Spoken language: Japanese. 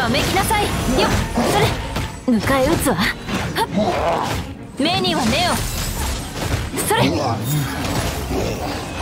わめきなさい。よっ、それ。迎え撃つわ。はっ。目には目を。それ。